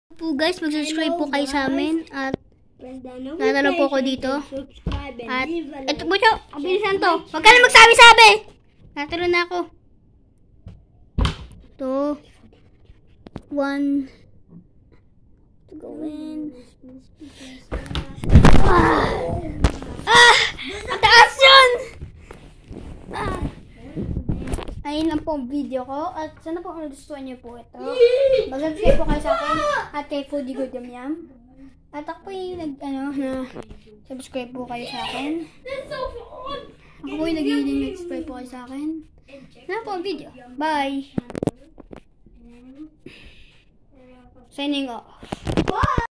Po guys, mag-subscribe po kayo sa amin at natanong po ako dito. At ito po siya, kabilisan to. Huwag ka na magsabi-sabi. Natanong na ako. Ito. 1. To go in. Ang taas yun! Ayun lang po ang video ko. At sana po nagustuhan niyo po ito. Mag-subscribe po kayo sa akin at kay Foodie Good Yum Yum. At ako po yung subscribe po kayo sa akin. Ako po yung nag-subscribe po kayo sa akin. Sana po ang video. Bye! Signing off.